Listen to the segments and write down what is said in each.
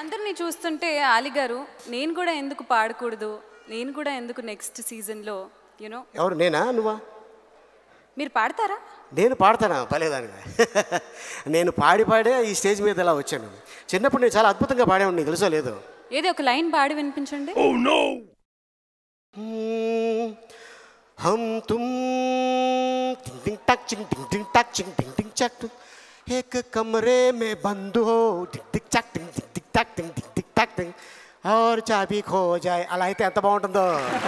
వీళ్ళందరినీ చూస్తుంటే ఆలి గారు నేను కూడా ఎందుకు పాడకూడదు, నేను కూడా ఎందుకు నెక్స్ట్ సీజన్లో యూనో. ఎవరు, నేనా నువ్వా? మీరు పాడతారా? నేను పాడతానా? పలేదానిగా. నేను పాడే ఈ స్టేజ్ మీద ఇలా వచ్చాను. చిన్నప్పుడు నేను చాలా అద్భుతంగా పాడేవాడిని, నీకు తెలుసో లేదో. ఏదో ఒక లైన్ పాడి వినిపించండి. हम तुम टिंग टिंग टक चिंग टिंग टिंग टक चिंग टिंग टिंग चक एक कमरे में बंद हो टिंग टिंग चक टिंग टिंग टिंग टक टिंग टिंग टिंग टक टिंग और चाबी खो जाए. అలా అయితే ఎంత బాగుంటుందో.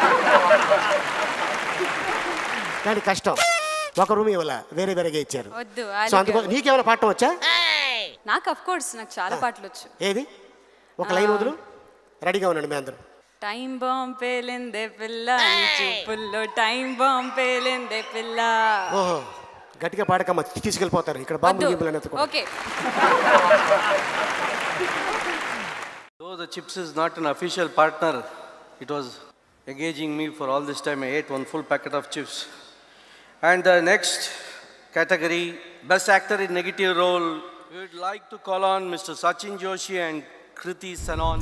కానీ కష్టం, ఒక రూమ్ ఇవ్వాల, వేరేగా ఇచ్చారు. సో అందుకో నీకేమైనా పాడటం వచ్చా? నాకు అఫ్ కోర్స్ నాకు చాలా పాటలు వచ్చు. ఏది ఒక లైన్ వదులు, రెడీగా ఉండండి మీ అందరూ. టైం బాంబ్ పేలిందే పిల్ల, చూపుల్లో టైం బాంబ్ పేలిందే పిల్ల. ఓహో, గట్టిగా పాడకమ్మ, తీసుకెళ్ళిపోతారు ఇక్కడ బాంబు గింబులు. Okay. Though the chips is not an official partner, it was engaging me for all this time. I ate one full packet of chips. And the next category, best actor in negative role, we would like to call on Mr. Sachin Joshi and Kriti Sanon.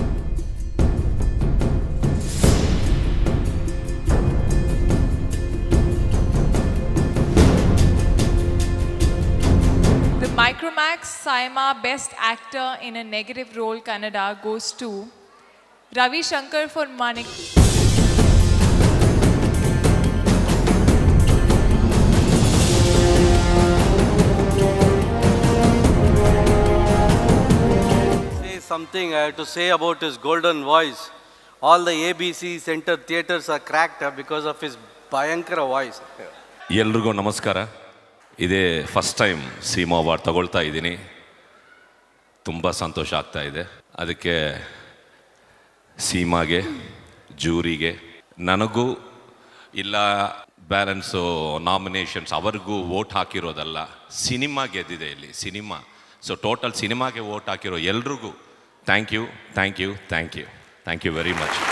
The Micromax SIIMA Best Actor in a Negative Role Kannada goes to Ravi Shankar for Manik. Say something I have to say about his golden voice. All the ABC Center theaters are cracked because of his Bhayankara voice. ಎಲ್ರಿಗೂ ನಮಸ್ಕಾರ. ಇದೇ first time Seema award ತಗೊಳ್ತಾ ಇದ್ದೀನಿ. ತುಂಬ ಸಂತೋಷ ಆಗ್ತಾ ಇದೆ. ಅದಕ್ಕೆ ಸೀಮಾಗೆ, ಜೂರಿಗೆ, ನನಗೂ ಇಲ್ಲ ಬ್ಯಾಲೆನ್ಸು ನಾಮಿನೇಷನ್ಸ್ ಅವ್ರಿಗೂ ವೋಟ್ ಹಾಕಿರೋದಲ್ಲ, ಸಿನಿಮಾ ಗೆದ್ದಿದೆ ಇಲ್ಲಿ, ಸಿನಿಮಾ. ಸೊ ಟೋಟಲ್ ಸಿನಿಮಾಗೆ ವೋಟ್ ಹಾಕಿರೋ ಎಲ್ರಿಗೂ thank you, thank you, thank you, thank you very much.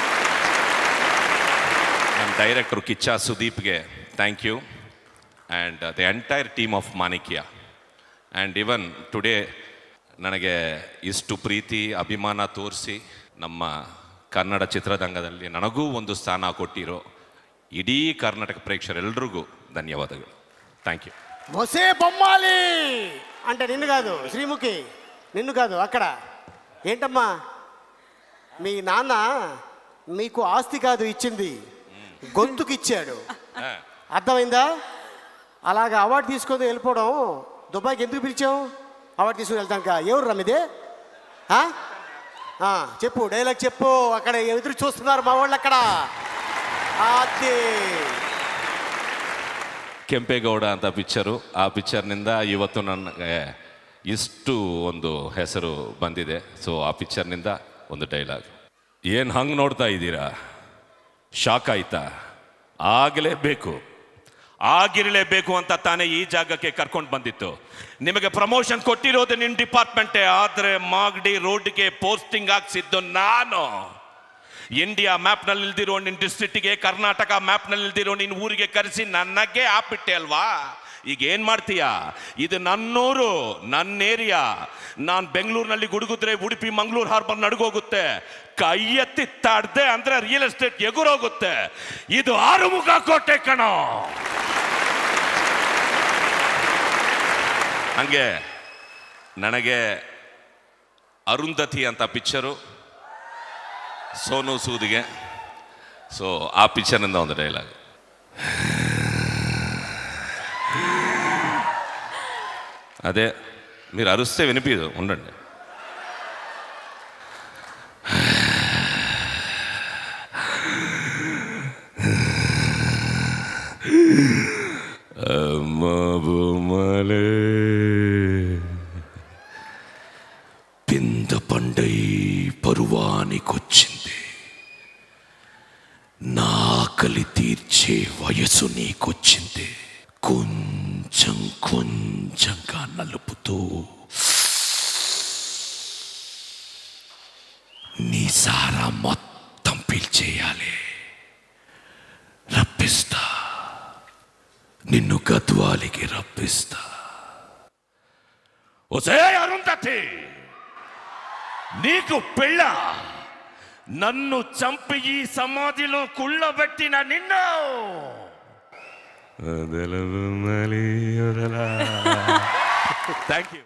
ನಮ್ಮ ಡೈರೆಕ್ಟ್ರು ಕಿಚ್ಚ ಸುದೀಪ್ಗೆ thank you. and the entire team of Manikya. And even today ನನಗೆ ಇಷ್ಟು ಪ್ರೀತಿ ಅಭಿಮಾನ ತೋರಿಸಿ ನಮ್ಮ ಕನ್ನಡ ಚಿತ್ರರಂಗದಲ್ಲಿ ನನಗೂ ಒಂದು ಸ್ಥಾನ ಕೊಟ್ಟಿರೋ ಇಡೀ ಕರ್ನಾಟಕ ಪ್ರೇಕ್ಷಕರೆಲ್ಲರಿಗೂ ಧನ್ಯವಾದಗಳು. Thank you. మొసే బొమ్మాలి అంటే నిన్ను కాదు, శ్రీముఖి నిన్ను కాదు. అక్కడ ఏంటమ్మా, మీ నాన్న మీకు ఆస్తి కాదు ఇచ్చింది, గొంతుకు ఇచ్చాడు. అర్థమైందా? అలాగా అవార్డు తీసుకొని వెళ్ళిపోవడం. దుబాయ్కి ఎందుకు పిలిచావు? అవార్డు తీసుకుని వెళ్తాను. ఎవరు రమ్మిదే? చెప్పు, డైలాగ్ చెప్పు. అక్కడ ఎదురు చూస్తున్నారు మా వాళ్ళు అక్కడ. ಕೆಂಪೇಗೌಡ ಅಂತ ಪಿಕ್ಚರು. ಆ ಪಿಕ್ಚರ್ನಿಂದ ಇವತ್ತು ನನಗೆ ಇಷ್ಟು ಒಂದು ಹೆಸರು ಬಂದಿದೆ. ಸೊ ಆ ಪಿಕ್ಚರ್ನಿಂದ ಒಂದು ಡೈಲಾಗ್. ಏನು ಹಂಗೆ ನೋಡ್ತಾ ಇದ್ದೀರಾ? ಶಾಕ್ ಆಯ್ತಾ? ಆಗಿರಲೇಬೇಕು ಅಂತ ತಾನೇ ಈ ಜಾಗಕ್ಕೆ ಕರ್ಕೊಂಡು ಬಂದಿತ್ತು. ನಿಮಗೆ ಪ್ರಮೋಷನ್ ಕೊಟ್ಟಿರೋದು ನಿಮ್ಮ ಡಿಪಾರ್ಟ್ಮೆಂಟೇ, ಆದರೆ ಮಾಗಡಿ ರೋಡ್ಗೆ ಪೋಸ್ಟಿಂಗ್ ಹಾಕ್ಸಿದ್ದು ನಾನು. ಇಂಡಿಯಾ ಮ್ಯಾಪ್ನಲ್ಲಿ ಇಲ್ದಿರೋ ನಿನ್ನ ಡಿಸ್ಟ್ರಿಕ್ಟಿಗೆ, ಕರ್ನಾಟಕ ಮ್ಯಾಪ್ನಲ್ಲಿ ಇಲ್ದಿರೋ ನಿನ್ನ ಊರಿಗೆ ಕರೆಸಿ ನನಗೆ ಹಾಕ್ಬಿಟ್ಟೆ ಅಲ್ವಾ? ಈಗ ಏನು ಮಾಡ್ತೀಯಾ? ಇದು ನನ್ನೂರು, ನನ್ನ ಏರಿಯಾ. ನಾನು ಬೆಂಗಳೂರಿನಲ್ಲಿ ಗುಡುಗುದ್ರೆ ಉಡುಪಿ ಮಂಗಳೂರು ಹಾರ್ಬರ್ ನಡುಗೋಗುತ್ತೆ. ಕೈ ಎತ್ತಿ ತಾಡ್ದೆ ಅಂದರೆ ರಿಯಲ್ ಎಸ್ಟೇಟ್ ಎಗುರೋಗುತ್ತೆ. ಇದು ಆರುಮುಖ ಕೋಟೆ ಕಣೋ. ಹಂಗೆ ನನಗೆ ಅರುಂಧತಿ ಅಂತ ಪಿಕ್ಚರು, ಸೋನು ಸೂದಿಗೆ. ಸೊ ಆ ಪಿಕ್ಚರ್ನಿಂದ ಒಂದು ಡೈಲಾಗ್. అదే మీరు అరుస్తే వినిపించదు, ఉండండి. బొమ్మలే పింద పండై పరువానికొచ్చింది, నాకలి తీర్చే వయసు నీకొచ్చింది. కొంచెం కొంచెంగా నలుపుతూ నీ సారా మొత్తం పీల్చేయాలి. రప్పిస్తా, నిన్ను గద్వాలికి రప్పిస్తా. ఒసే అరుంధతి, నీకు పెళ్ళ నన్ను చంపి ఈ సమాధిలో కుళ్ళబెట్టిన నిన్ను థ్యాంక్ యూ